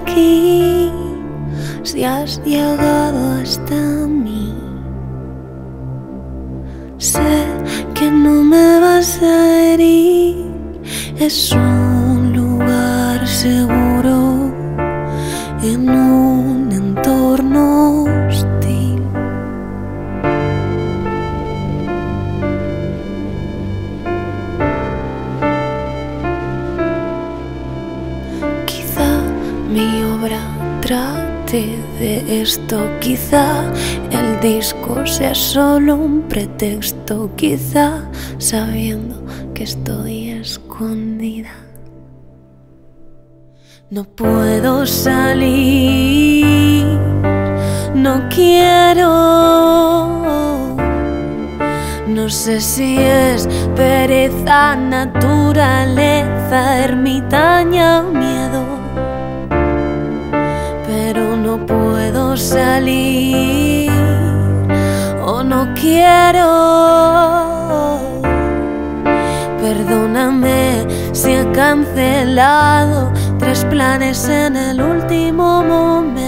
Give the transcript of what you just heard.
aquí si has llegado hasta mí? Sé que no me vas a herir, es un lugar seguro en un entorno hostil. Quizá mi obra trate de esto, quizá el disco sea solo un pretexto, quizá sabiendo que estoy escondida. No puedo salir, no quiero. No sé si es pereza, naturaleza, ermitaña o miedo, pero no puedo salir o no quiero. Perdóname si he cancelado 3 planes en el último momento.